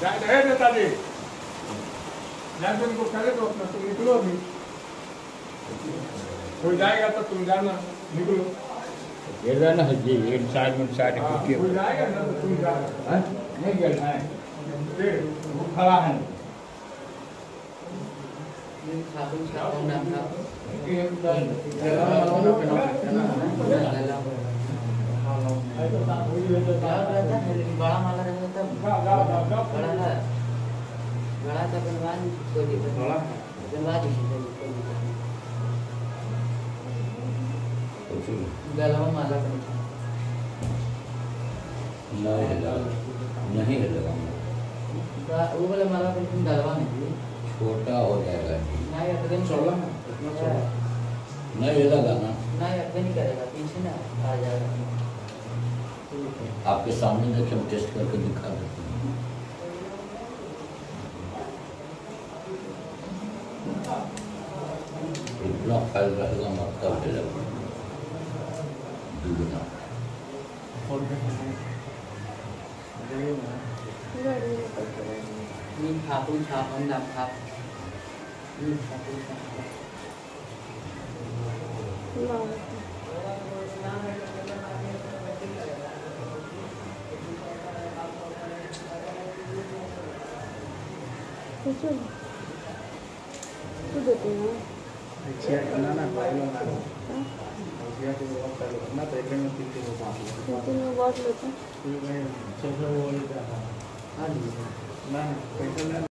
नेताजी तुमको करे तो अपना तुम निकलो अभी, हो जाएगा तो तुम जाना, निकलो। ये ना जी इंसान हो जाएगा ना तो तुम जाना, नहीं गिरना है, वो खड़ा है। बड़ा माला रहेगा तब बड़ा है, बड़ा का बनवा कोई दिक्कत नहीं, बनवा दीजिए गलवा माला नहीं हिलेगा, वो वाला माला बिल्कुल गलवा नहीं, छोटा हो जाएगा जी। नहीं एकदम चौड़ा नहीं हिलेगा ना, नहीं एकदम नहीं करेगा, पीछे ना आ जाएगा। आपके सामने देखिए, हम टेस्ट करके दिखा देते हैं। इतना फैल रहेगा मतलब हिलेगा दुगना। นี่ขาปูชาพร้อมดำครับนี่ขาปูชา तो देते हैं अच्छा ना भाई लोग या तो वो कर लो ना, तो एक में 3 बात लेते हैं। वो पैसा